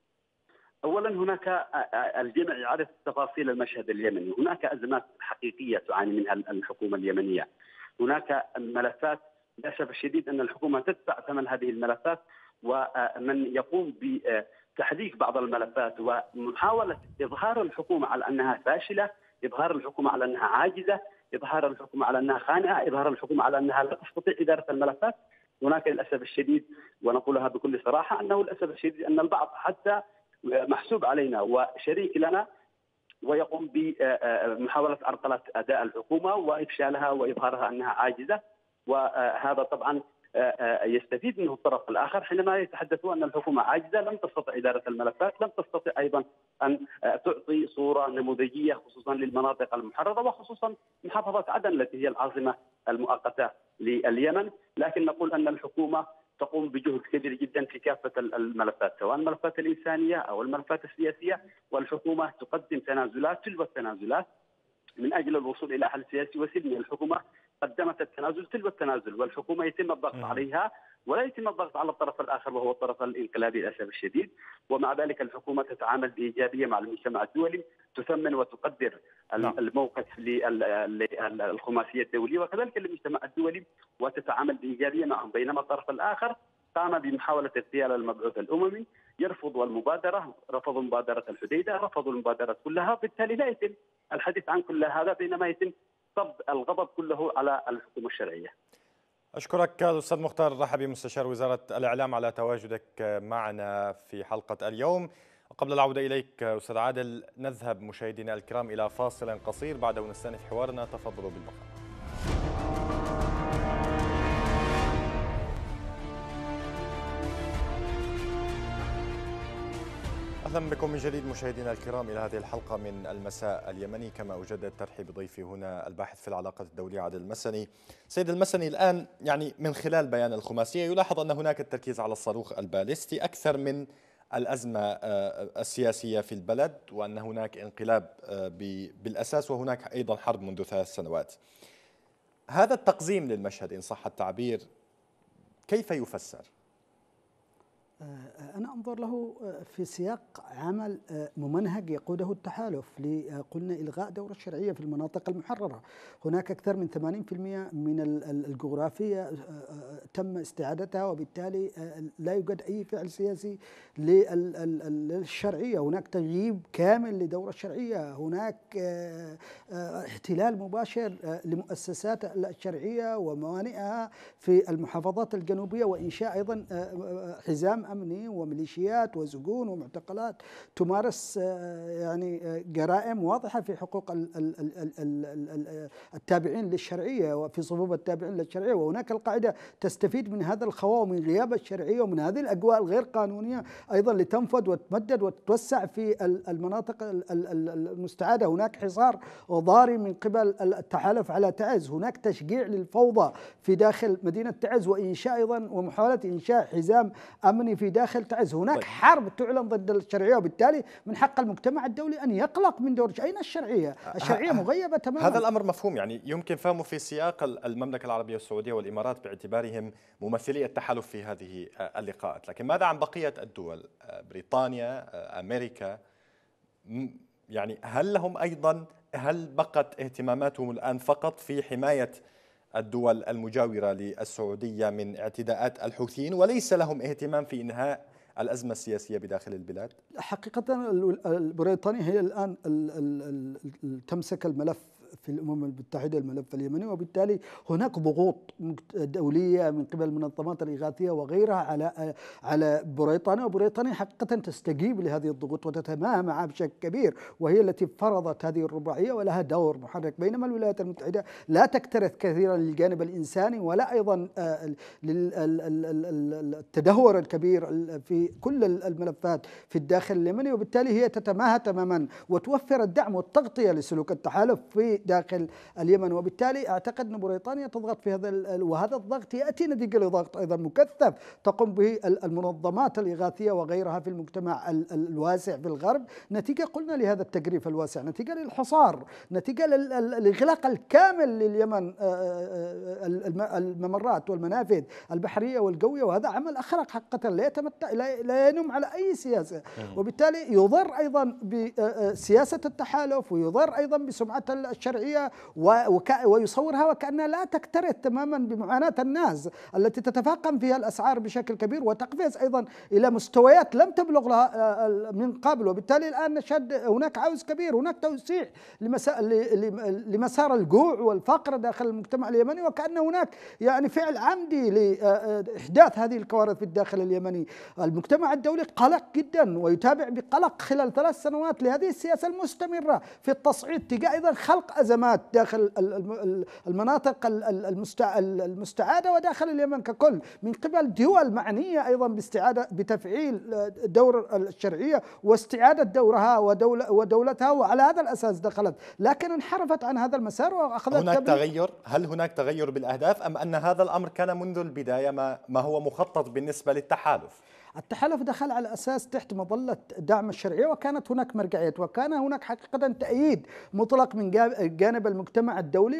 أولا هناك الجميع يعرف تفاصيل المشهد اليمني، هناك أزمات حقيقية تعاني منها الحكومة اليمنية، هناك ملفات للأسف الشديد أن الحكومة تدفع ثمن هذه الملفات، ومن يقوم بتحريك بعض الملفات ومحاولة إظهار الحكومة على أنها فاشلة، إظهار الحكومة على أنها عاجزة، إظهار الحكومة على أنها خانعة، إظهار الحكومة على أنها لا تستطيع إدارة الملفات. هناك للأسف الشديد ونقولها بكل صراحة أنه للأسف الشديد أن البعض حتى محسوب علينا وشريك لنا ويقوم بمحاولة عرقلة أداء الحكومة وإفشالها وإظهارها أنها عاجزة، وهذا طبعا يستفيد منه الطرف الآخر حينما يتحدثوا أن الحكومة عاجزة، لم تستطع إدارة الملفات، لم تستطع أيضا أن تعطي صورة نموذجية خصوصا للمناطق المحررة وخصوصا محافظة عدن التي هي العاصمة المؤقتة لليمن. لكن نقول أن الحكومة تقوم بجهد كبير جدا في كافة الملفات سواء الملفات الإنسانية أو الملفات السياسية، والحكومة تقدم تنازلات تلو التنازلات من أجل الوصول إلى حل سياسي وسلمي. الحكومة قدمت التنازل تلو التنازل والحكومة يتم الضغط عليها ولا يتم الضغط على الطرف الآخر وهو الطرف الانقلابي للأسف الشديد، ومع ذلك الحكومة تتعامل بإيجابية مع المجتمع الدولي، تثمن وتقدر الموقف للخماسية الدولية وكذلك المجتمع الدولي وتتعامل بإيجابية معهم، بينما الطرف الآخر قام بمحاولة اغتيال المبعوث الأممي، يرفض المبادرة، رفضوا مبادرة الحديدة، رفضوا المبادرات كلها، بالتالي لا يتم الحديث عن كل هذا بينما يتم صب الغضب كله على الحكومة الشرعية. أشكرك الأستاذ مختار الرحبي مستشار وزارة الإعلام على تواجدك معنا في حلقة اليوم. قبل العودة إليك أستاذ عادل نذهب مشاهدينا الكرام إلى فاصل قصير، بعده نستأنف حوارنا، تفضلوا بالبقاء. أهلا بكم من جديد مشاهدينا الكرام إلى هذه الحلقة من المساء اليمني، كما أجدد ترحيب بضيفي هنا الباحث في العلاقات الدولية عادل المسني. سيد المسني، الآن يعني من خلال بيان الخماسية يلاحظ أن هناك التركيز على الصاروخ البالستي أكثر من الأزمة السياسية في البلد، وأن هناك انقلاب بالأساس وهناك أيضا حرب منذ ثلاث سنوات. هذا التقزيم للمشهد إن صح التعبير كيف يفسر؟ أنا أنظر له في سياق عمل ممنهج يقوده التحالف لقلنا إلغاء دور الشرعية في المناطق المحررة. هناك أكثر من ثمانين بالمئة من الجغرافية تم استعادتها، وبالتالي لا يوجد أي فعل سياسي للشرعية، هناك تغييب كامل لدور الشرعية، هناك احتلال مباشر لمؤسسات الشرعية وموانئها في المحافظات الجنوبية، وإنشاء أيضا حزام أمني وميليشيات وسجون ومعتقلات تمارس يعني جرائم واضحة في حقوق التابعين للشرعية وفي صفوف التابعين للشرعية. وهناك القاعدة تستفيد من هذا الخواء ومن غياب الشرعية ومن هذه الأجواء الغير قانونية أيضا لتنفذ وتمدد وتتوسع في المناطق المستعادة. هناك حصار ضاري من قبل التحالف على تعز، هناك تشجيع للفوضى في داخل مدينة تعز وإنشاء أيضا ومحاولة إنشاء حزام أمني اليمني في داخل تعز. هناك حرب تعلن ضد الشرعية، وبالتالي من حق المجتمع الدولي أن يقلق من دور. أين الشرعية؟ الشرعية مغيبة تماما. هذا الأمر مفهوم، يعني يمكن فهمه في سياق المملكة العربية السعودية والإمارات باعتبارهم ممثلي التحالف في هذه اللقاءات، لكن ماذا عن بقية الدول؟ بريطانيا، أمريكا، يعني هل لهم أيضا، هل بقت اهتماماتهم الآن فقط في حماية الدول المجاورة للسعودية من اعتداءات الحوثيين وليس لهم اهتمام في إنهاء الأزمة السياسية بداخل البلاد؟ حقيقة بريطانيا هي الآن تمسك الملف في الأمم المتحدة، الملف اليمني، وبالتالي هناك ضغوط دولية من قبل المنظمات الإغاثية وغيرها على على بريطانيا، وبريطانيا حقيقة تستجيب لهذه الضغوط وتتماهى معها بشكل كبير، وهي التي فرضت هذه الرباعية ولها دور محرك، بينما الولايات المتحدة لا تكترث كثيرا للجانب الإنساني ولا أيضا للتدهور الكبير في كل الملفات في الداخل اليمني، وبالتالي هي تتماهى تماما وتوفر الدعم والتغطية لسلوك التحالف في داخل اليمن. وبالتالي اعتقد ان بريطانيا تضغط في هذا، وهذا الضغط ياتي نتيجه لضغط ايضا مكثف تقوم به المنظمات الاغاثيه وغيرها في المجتمع الواسع في الغرب، نتيجه قلنا لهذا التجريف الواسع، نتيجه للحصار، نتيجه للاغلاق الكامل لليمن الممرات والمنافذ البحريه والجويه، وهذا عمل اخرق حقيقه لا يتمتع لا ينم على اي سياسه، وبالتالي يضر ايضا بسياسه التحالف ويضر ايضا بسمعه الشرعية ويصورها وكأنها لا تكترث تماما بمعاناة الناس التي تتفاقم فيها الأسعار بشكل كبير وتقفز أيضا إلى مستويات لم تبلغ لها من قبل، وبالتالي الآن نشهد هناك عوز كبير، هناك توسيع لمسار الجوع والفقر داخل المجتمع اليمني، وكأن هناك يعني فعل عمدي لإحداث هذه الكوارث في الداخل اليمني. المجتمع الدولي قلق جدا ويتابع بقلق خلال ثلاث سنوات لهذه السياسة المستمرة في التصعيد تجاه أيضا خلق أزمات داخل المناطق المستعادة وداخل اليمن ككل من قبل دول معنية أيضا باستعادة بتفعيل دور الشرعية واستعادة دورها ودولة ودولتها، وعلى هذا الأساس دخلت، لكن انحرفت عن هذا المسار وأخذت. هناك تغير؟ هل هناك تغير بالأهداف أم أن هذا الأمر كان منذ البداية ما ما هو مخطط بالنسبة للتحالف؟ التحالف دخل على أساس تحت مظلة دعم الشرعية، وكانت هناك مرجعيات وكان هناك حقيقة تأييد مطلق من جانب المجتمع الدولي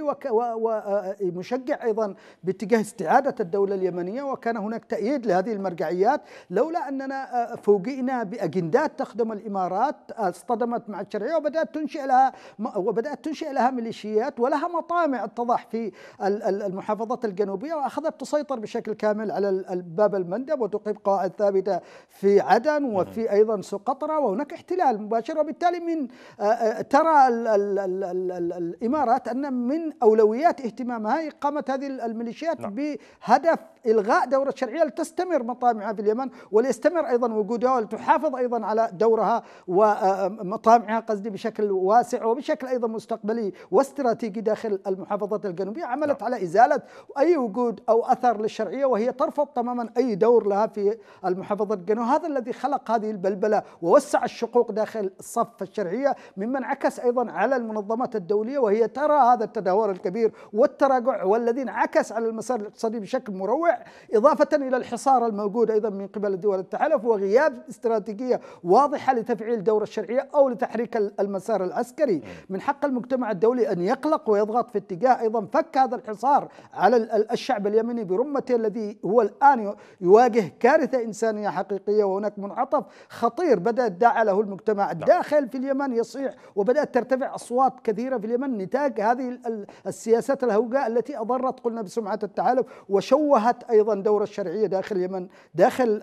ومشجع أيضا باتجاه استعادة الدولة اليمنية، وكان هناك تأييد لهذه المرجعيات، لولا أننا فوجئنا بأجندات تخدم الإمارات اصطدمت مع الشرعية وبدأت تنشئ لها وبدأت تنشئ لها ميليشيات ولها مطامع اتضح في المحافظات الجنوبية، وأخذت تسيطر بشكل كامل على باب المندب وتقيم قواعد ثابتة في عدن وفي أيضا سقطرى، وهناك احتلال مباشر، وبالتالي من ترى ال ال ال ال ال الإمارات أن من أولويات اهتمامها إقامة هذه الميليشيات نعم. بهدف إلغاء دورة الشرعية لتستمر مطامعها في اليمن وليستمر أيضا وجودها ولتحافظ أيضا على دورها ومطامعها قصدي بشكل واسع وبشكل أيضا مستقبلي واستراتيجي داخل المحافظات الجنوبية. عملت نعم. على إزالة أي وجود أو أثر للشرعية، وهي ترفض تماما أي دور لها في المحافظات الجنوب. هذا الذي خلق هذه البلبلة ووسع الشقوق داخل الصف الشرعية، مما انعكس أيضا على المنظمات الدولية وهي ترى هذا التدهور الكبير والتراجع والذي انعكس على المسار الاقتصادي بشكل مروع، إضافة إلى الحصار الموجود أيضا من قبل دول التحالف وغياب استراتيجية واضحة لتفعيل دور الشرعية أو لتحريك المسار العسكري. من حق المجتمع الدولي أن يقلق ويضغط في اتجاه أيضا فك هذا الحصار على الشعب اليمني برمته الذي هو الآن يواجه كارثة إنسانية حقيقية، وهناك منعطف خطير بدأ دعا له المجتمع الداخل في اليمن يصيح، وبدأت ترتفع أصوات كثيرة في اليمن نتاج هذه السياسات الهوجاء التي أضرت قلنا بسمعة التحالف وشوهت أيضا دور الشرعية داخل اليمن، داخل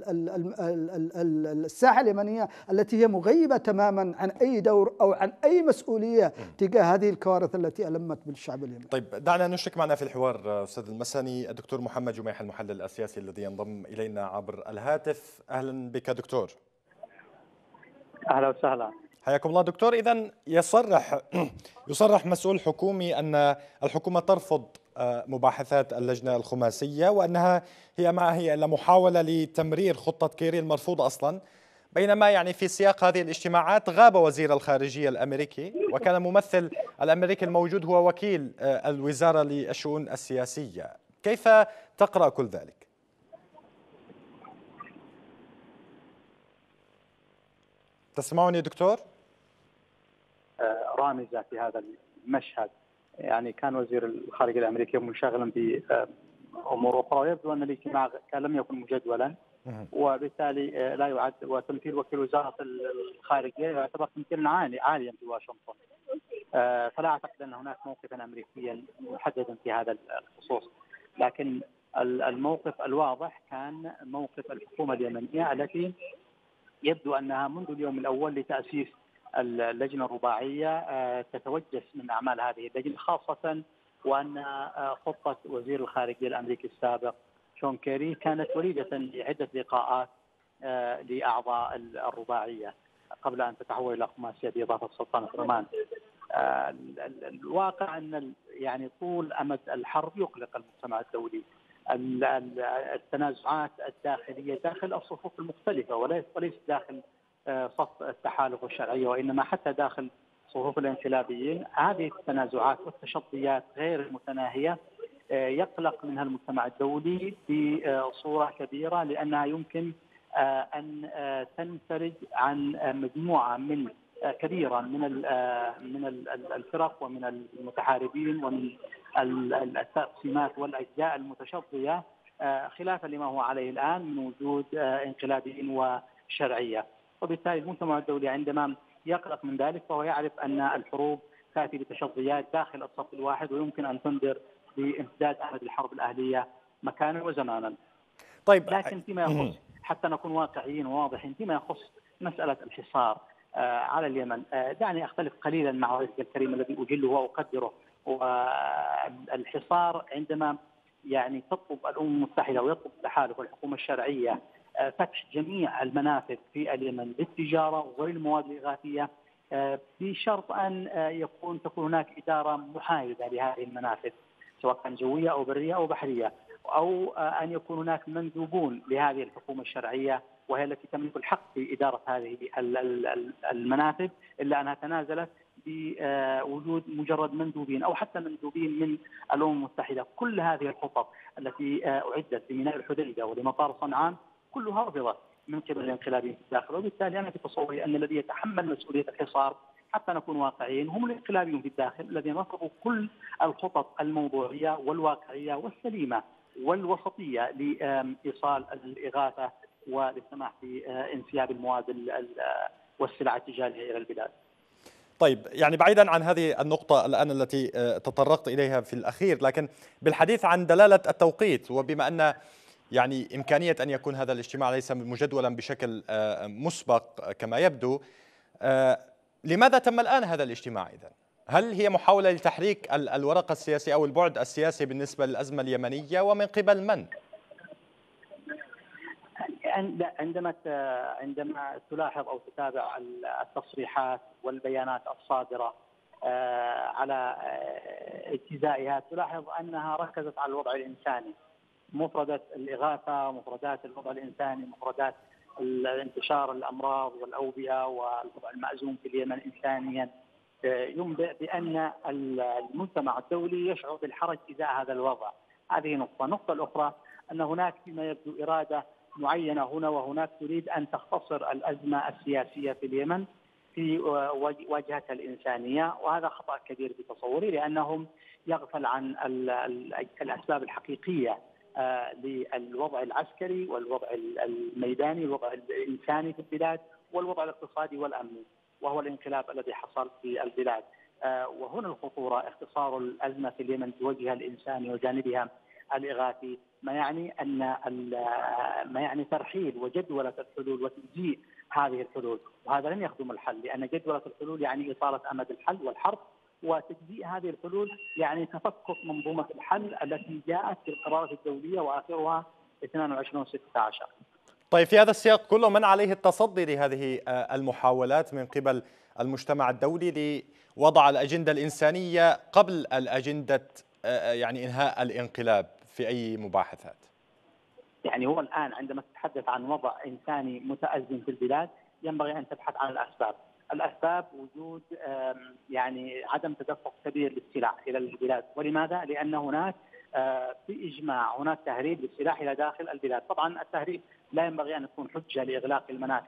الساحة اليمنية التي هي مغيبة تماما عن أي دور أو عن أي مسؤولية تجاه هذه الكوارث التي ألمت بالشعب اليمني. طيب دعنا نشرك معنا في الحوار أستاذ المساني الدكتور محمد جميح المحلل السياسي الذي ينضم إلينا عبر الهاتف. أهلا بك دكتور. أهلا وسهلا. حياكم الله دكتور. إذن يصرح يصرح مسؤول حكومي أن الحكومة ترفض مباحثات اللجنة الخماسية وأنها هي ما هي إلا محاولة لتمرير خطة كيري المرفوضة أصلا، بينما يعني في سياق هذه الاجتماعات غاب وزير الخارجية الأمريكي وكان الممثل الأمريكي الموجود هو وكيل الوزارة للشؤون السياسية. كيف تقرأ كل ذلك؟ تسمعني دكتور؟ رامزة في هذا المشهد. يعني كان وزير الخارجية الأمريكي منشغلا بأمور أخرى، ويبدو أن الاجتماع لم يكن مجدولا، وبالتالي لا يعد. وتمثيل وكيل وزارة الخارجية يعتبر تمثيلا عالي عاليا في واشنطن، فلا أعتقد أن هناك موقفا أمريكيا محددا في هذا الخصوص. لكن الموقف الواضح كان موقف الحكومة اليمنية التي يبدو أنها منذ اليوم الأول لتأسيس اللجنة الرباعية تتوجس من أعمال هذه اللجنة، خاصة وأن خطة وزير الخارجية الأمريكي السابق شون كيري كانت وليدة لعدة لقاءات لأعضاء الرباعية قبل أن تتحول إلى خماسية بإضافة سلطنة عمان. الواقع أن يعني طول أمد الحرب يقلق المجتمع الدولي. التنازعات الداخلية داخل الصفوف المختلفة، وليس داخل صف التحالف والشرعية، وإنما حتى داخل صفوف الانقلابيين، هذه التنازعات والتشظيات غير المتناهية يقلق منها المجتمع الدولي بصورة كبيرة، لأنها يمكن أن تنفرج عن مجموعة من كبيرة من من الفرق ومن المتحاربين ومن التقسيمات والأجزاء المتشظية، خلافا لما هو عليه الآن من وجود انقلابيين وشرعية. وبالتالي المجتمع الدولي عندما يقلق من ذلك فهو يعرف أن الحروب تأتي بتشظيات داخل الصف الواحد، ويمكن أن تنذر بامتداد أمد الحرب الأهلية مكانا وزمانا. طيب، لكن فيما يخص، حتى نكون واقعيين وواضحين، فيما يخص مسألة الحصار على اليمن، دعني أختلف قليلا مع ضيفك الكريم الذي أجله وأقدره. والحصار عندما يعني تطلب الأمم المتحدة ويطلب التحالف والحكومة الشرعية فتح جميع المنافذ في اليمن للتجارة وللمواد الإغاثية، بشرط أن يكون تكون هناك إدارة محايدة لهذه المنافذ، سواء كان جوية أو برية أو بحرية، أو أن يكون هناك مندوبون لهذه الحكومة الشرعية وهي التي تملك الحق في إدارة هذه المنافذ، إلا أنها تنازلت بوجود مجرد مندوبين أو حتى مندوبين من الأمم المتحدة. كل هذه الخطط التي أعدت لميناء الحديدة ولمطار صنعاء كلها رفضت من قبل الانقلابيين في الداخل. وبالتالي أنا في تصوري أن الذي يتحمل مسؤولية الحصار، حتى نكون واقعيين، هم الانقلابيون في الداخل الذين رفضوا كل الخطط الموضوعية والواقعية والسليمة والوسطية لإيصال الإغاثة وللسماح بانسياب المواد والسلع التجارية إلى البلاد. طيب، يعني بعيدا عن هذه النقطة الآن التي تطرقت إليها في الأخير، لكن بالحديث عن دلالة التوقيت، وبما أن يعني إمكانية أن يكون هذا الاجتماع ليس مجدولا بشكل مسبق كما يبدو، لماذا تم الآن هذا الاجتماع إذن؟ هل هي محاولة لتحريك الورقة السياسية أو البعد السياسي بالنسبة للأزمة اليمنية، ومن قبل من؟ عندما عندما تلاحظ أو تتابع التصريحات والبيانات الصادرة على اجتزائها، تلاحظ أنها ركزت على الوضع الإنساني، مفردات الإغاثة، مفردات الوضع الإنساني، مفردات انتشار الأمراض والأوبئة والوضع المأزوم في اليمن إنسانيا، ينبئ بأن المجتمع الدولي يشعر بالحرج إزاء هذا الوضع. هذه نقطة. النقطة الأخرى أن هناك فيما يبدو إرادة معينة هنا وهناك تريد أن تختصر الأزمة السياسية في اليمن في واجهتها الإنسانية، وهذا خطأ كبير في تصوري، لأنهم يغفل عن الأسباب الحقيقية للوضع العسكري والوضع الميداني والوضع الإنساني في البلاد والوضع الاقتصادي والأمني، وهو الانقلاب الذي حصل في البلاد. وهنا الخطورة، اختصار الأزمة في اليمن في وجهها الإنساني وجانبها الإغاثي، ما يعني أن ما يعني ترحيل وجدولة الحلول وتجزيء هذه الحلول، وهذا لن يخدم الحل، لأن جدولة الحلول يعني إطالة أمد الحل والحرب، وتجزيء هذه الحلول يعني تفكك منظومة الحل التي جاءت في القرارات الدولية وآخرها اثنين وعشرين ستة عشر. طيب، في هذا السياق كله، من عليه التصدي لهذه المحاولات من قبل المجتمع الدولي لوضع الأجندة الإنسانية قبل الأجندة يعني إنهاء الانقلاب في أي مباحثات؟ يعني هو الآن عندما تتحدث عن وضع إنساني متأزم في البلاد ينبغي أن تبحث عن الأسباب. الأسباب وجود يعني عدم تدفق كبير للسلاح إلى البلاد. ولماذا؟ لأن هناك في إجماع هناك تهريب للسلاح إلى داخل البلاد. طبعا التهريب لا ينبغي أن يكون حجة لإغلاق المنافذ،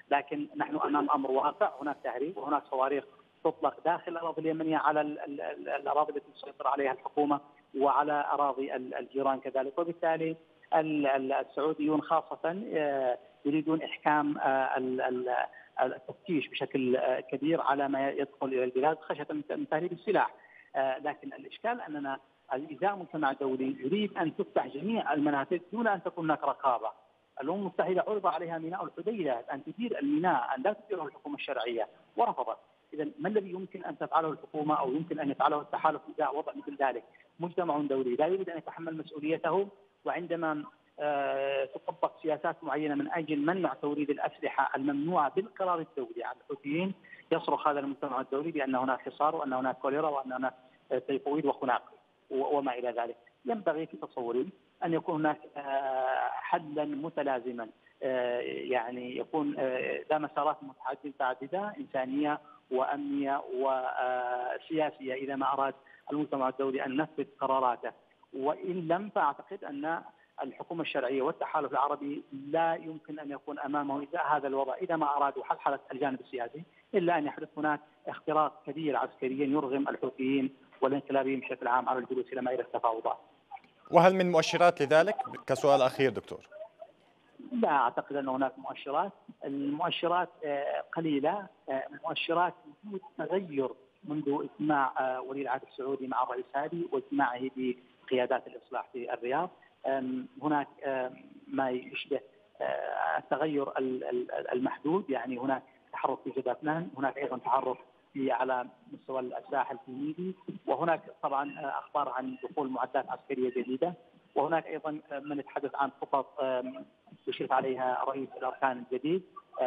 لكن نحن امام امر واقع، هناك تهريب وهناك صواريخ تطلق داخل الاراضي اليمنيه على الاراضي التي تسيطر عليها الحكومه وعلى اراضي الجيران كذلك، وبالتالي السعوديون خاصه يريدون احكام التفتيش بشكل كبير على ما يدخل الى البلاد خشيه من تهريب السلاح. لكن الاشكال اننا ازاء المجتمع الدولي يريد ان تفتح جميع المنافذ دون ان تكون هناك رقابه. الامم المتحده عرض عليها ميناء الحديده ان تدير الميناء، ان لا تديره الحكومه الشرعيه، ورفضت. اذا ما الذي يمكن ان تفعله الحكومه او يمكن ان يفعله التحالف ازاء وضع مثل ذلك؟ مجتمع دولي لا يريد ان يتحمل مسؤوليته، وعندما آه تطبق سياسات معينه من اجل منع توريد الاسلحه الممنوعه بالقرار الدولي على الحوثيين، يصرخ هذا المجتمع الدولي بان هناك حصار وان هناك كوليرا وان هناك تيفويد وخناق وما الى ذلك. ينبغي في تصوري ان يكون هناك حلا متلازما، يعني يكون ذا مسارات متعدده انسانيه وامنيه وسياسيه اذا ما اراد المجتمع الدولي ان ينفذ قراراته، وان لم فاعتقد ان الحكومه الشرعيه والتحالف العربي لا يمكن ان يكون امامه اذا هذا الوضع اذا ما ارادوا حلحله الجانب السياسي، الا ان يحدث هناك اختراق كبير عسكريا يرغم الحوثيين والانقلابيين بشكل عام على الجلوس الى مائده التفاوضات. وهل من مؤشرات لذلك؟ كسؤال اخير دكتور. لا اعتقد ان هناك مؤشرات، المؤشرات قليله، مؤشرات وجود تغير منذ اجتماع ولي العهد السعودي مع الرئيس هادي واجتماعه بقيادات الاصلاح في الرياض. هناك ما يشبه التغير المحدود، يعني هناك تحرك في جبهة نهن، هناك ايضا تحرك في على مستوى الساحل في ميدي، وهناك طبعا اخبار عن دخول معدات عسكريه جديده، وهناك ايضا من يتحدث عن خطط يشرف عليها رئيس الاركان الجديد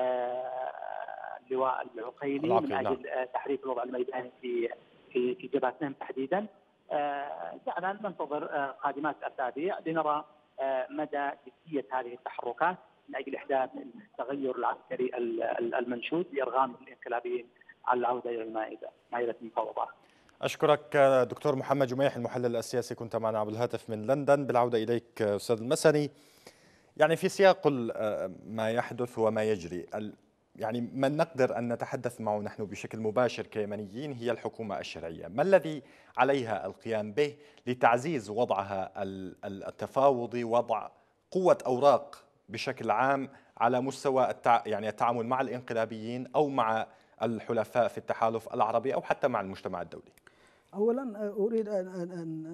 اللواء العقيلي من اجل تحريك الوضع الميداني في في في جبهة نهن تحديدا. دعنا ننتظر قادمات الاسابيع لنرى مدى جديه هذه التحركات من اجل احداث التغير العسكري المنشود لارغام الانقلابيين على العوده الى المائده، مائده المفاوضات. اشكرك دكتور محمد جميح المحلل السياسي، كنت معنا عبر الهاتف من لندن. بالعوده اليك استاذ المسني، يعني في سياق ما يحدث وما يجري، يعني من نقدر ان نتحدث معه نحن بشكل مباشر كيمنيين هي الحكومه الشرعيه، ما الذي عليها القيام به لتعزيز وضعها التفاوضي، وضع قوه اوراق بشكل عام على مستوى التع... يعني التعامل مع الانقلابيين او مع الحلفاء في التحالف العربي او حتى مع المجتمع الدولي؟ اولا اريد ان ان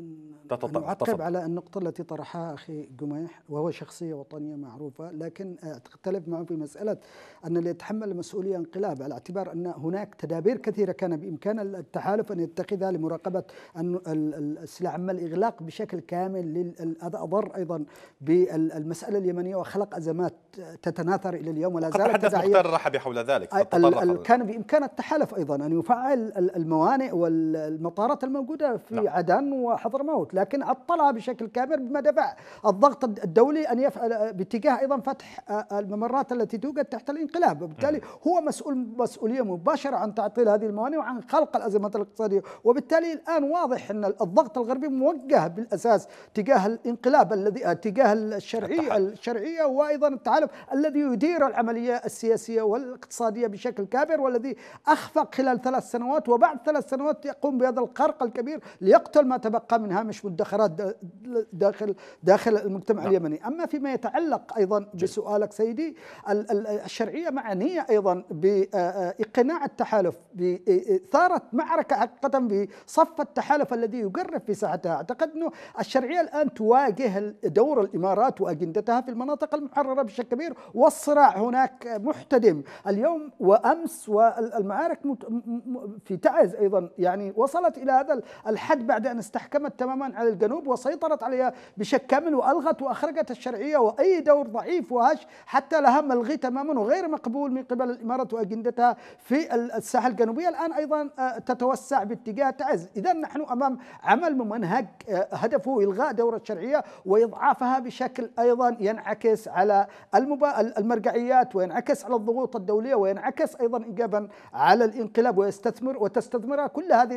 ان اعقب على النقطه التي طرحها اخي جميح، وهو شخصيه وطنيه معروفه، لكن اختلف معه في مساله ان اللي يتحمل المسؤوليه انقلاب، على اعتبار ان هناك تدابير كثيره كان بامكان التحالف ان يتخذها لمراقبه ان السلاح، اما الاغلاق بشكل كامل هذا اضر ايضا بالمساله اليمنيه وخلق ازمات تتناثر الى اليوم ولا زالت. قد تحدث مختار رحبي حول ذلك. كان بامكان التحالف ايضا ان يفعل الموانئ والمطار الموجودة في لا. عدن وحضرموت، لكن عطلها بشكل كامل بما دفع الضغط الدولي أن يفعل باتجاه أيضا فتح الممرات التي توجد تحت الانقلاب، وبالتالي هو مسؤول مسؤولية مباشرة عن تعطيل هذه الموانئ وعن خلق الأزمات الاقتصادية، وبالتالي الآن واضح أن الضغط الغربي موجه بالأساس تجاه الانقلاب الذي تجاه الشرعية الشرعية وأيضا التحالف الذي يدير العملية السياسية والاقتصادية بشكل كامل، والذي أخفق خلال ثلاث سنوات وبعد ثلاث سنوات يقوم بهذا الخرق الكبير ليقتل ما تبقى من هامش مدخرات داخل داخل المجتمع لا. اليمني. اما فيما يتعلق ايضا بسؤالك سيدي، الشرعيه معنيه ايضا باقناع التحالف بإثارة معركه حقيقه بصف التحالف الذي يقرب في ساحتها. اعتقد انه الشرعيه الان تواجه دور الامارات واجندتها في المناطق المحرره بشكل كبير، والصراع هناك محتدم اليوم وامس، والمعارك في تعز ايضا يعني وصلت إلى هذا الحد بعد أن استحكمت تماما على الجنوب وسيطرت عليها بشكل كامل، وألغت وأخرجت الشرعية، وأي دور ضعيف وهش حتى لها ملغي تماما وغير مقبول من قبل الإمارات وأجندتها في الساحة الجنوبية، الآن أيضا تتوسع باتجاه تعز. إذا نحن أمام عمل ممنهج هدفه إلغاء دور الشرعية وإضعافها بشكل أيضا ينعكس على المرجعيات وينعكس على الضغوط الدولية وينعكس أيضا إيجابا على الانقلاب ويستثمر وتستثمرها كل هذه الأبعاد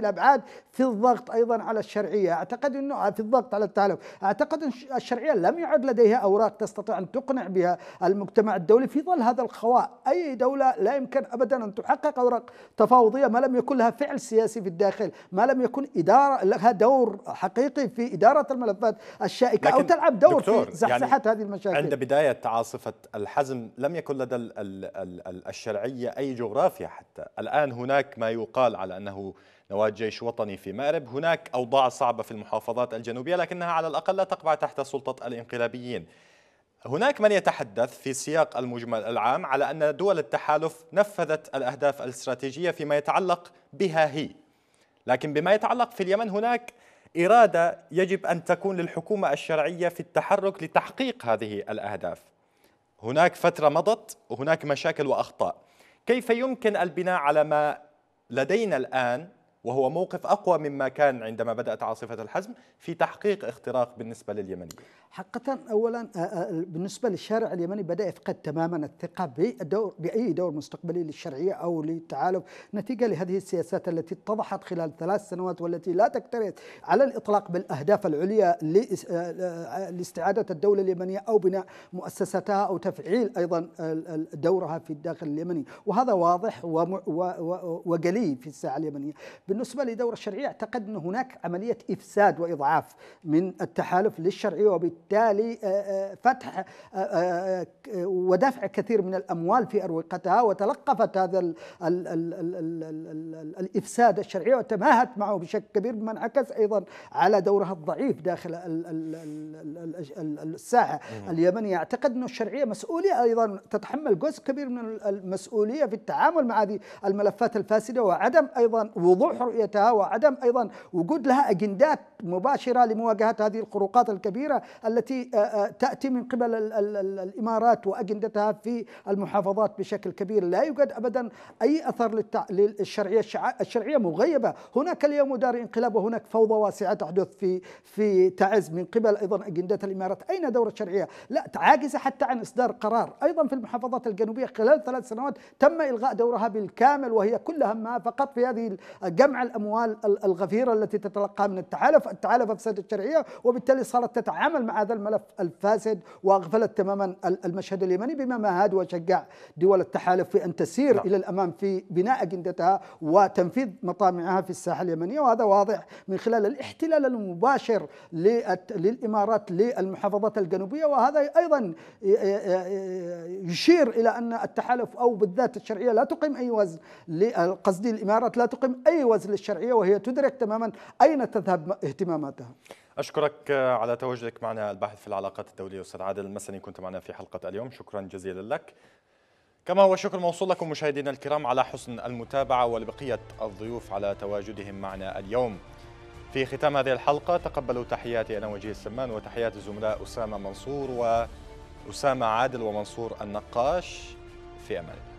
في الضغط أيضا على الشرعية. أعتقد أنه في الضغط على التحالف، أعتقد أن الشرعية لم يعد لديها أوراق تستطيع أن تقنع بها المجتمع الدولي في ظل هذا الخواء. أي دولة لا يمكن أبدا أن تحقق أوراق تفاوضية ما لم يكن لها فعل سياسي في الداخل، ما لم يكن إدارة لها دور حقيقي في إدارة الملفات الشائكة أو تلعب دور في زحزحة يعني هذه المشاكل. عند بداية عاصفة الحزم لم يكن لدى ال ال ال الشرعية أي جغرافيا حتى الآن. هناك ما يقال على أنه نواة جيش وطني في مأرب، هناك أوضاع صعبة في المحافظات الجنوبية لكنها على الأقل لا تقع تحت سلطة الانقلابيين. هناك من يتحدث في سياق المجمل العام على أن دول التحالف نفذت الأهداف الاستراتيجية فيما يتعلق بها هي، لكن بما يتعلق في اليمن هناك إرادة يجب أن تكون للحكومة الشرعية في التحرك لتحقيق هذه الأهداف. هناك فترة مضت وهناك مشاكل وأخطاء. كيف يمكن البناء على ما لدينا الآن وهو موقف أقوى مما كان عندما بدأت عاصفة الحزم في تحقيق اختراق بالنسبة لليمنيين؟ حقيقة أولا بالنسبة للشارع اليمني بدأ يفقد تماما الثقة بدور بأي دور مستقبلي للشرعية أو للتحالف نتيجة لهذه السياسات التي اتضحت خلال ثلاث سنوات والتي لا تكترث على الإطلاق بالأهداف العليا لاستعادة الدولة اليمنية أو بناء مؤسساتها أو تفعيل أيضا دورها في الداخل اليمني، وهذا واضح وجلي في الساحة اليمنية. بالنسبة لدور الشرعية أعتقد أن هناك عملية إفساد وإضعاف من التحالف للشرعية، وبالتالي فتح ودفع كثير من الأموال في أروقتها، وتلقفت هذا ال ال ال ال ال الإفساد الشرعية وتماهت معه بشكل كبير، بما انعكس أيضا على دورها الضعيف داخل الساحة اليمنية. أعتقد أن الشرعية مسؤولية أيضا تتحمل جزء كبير من المسؤولية في التعامل مع هذه الملفات الفاسدة، وعدم أيضا وضوح رؤيتها، وعدم أيضا وجود لها أجندات مباشرة لمواجهة هذه الخروقات الكبيرة التي تأتي من قبل الإمارات وأجندتها في المحافظات بشكل كبير. لا يوجد أبدا أي أثر للشرعية. الشرعية مغيبة. هناك اليوم دار انقلاب وهناك فوضى واسعة تحدث في في تعز من قبل أيضا أجندات الإمارات. أين دور الشرعية؟ لا، عاجزة حتى عن إصدار قرار. أيضا في المحافظات الجنوبية خلال ثلاث سنوات تم إلغاء دورها بالكامل، وهي كل همها فقط في هذه جمع الأموال الغفيرة التي تتلقى من التحالف. التحالف أفسد الشرعية، وبالتالي صارت تتعامل مع هذا الملف الفاسد، وأغفلت تماما المشهد اليمني بما مهد وشجع دول التحالف في أن تسير لا. إلى الأمام في بناء أجندتها وتنفيذ مطامعها في الساحة اليمنية. وهذا واضح من خلال الاحتلال المباشر للإمارات للمحافظات الجنوبية، وهذا أيضا يشير إلى أن التحالف أو بالذات الشرعية لا تقيم أي وزن، قصدي الإمارات لا تقيم أي وزن للشرعية، وهي تدرك تماما أين تذهب اهتماماتها. أشكرك على تواجدك معنا الباحث في العلاقات الدولية أستاذ عادل المسني، كنت معنا في حلقة اليوم، شكرا جزيلا لك. كما هو شكر موصول لكم مشاهدينا الكرام على حسن المتابعة، ولبقية الضيوف على تواجدهم معنا اليوم. في ختام هذه الحلقة تقبلوا تحياتي أنا وجيه السمان وتحيات الزملاء أسامة منصور وأسامة عادل ومنصور النقاش. في أمان الله.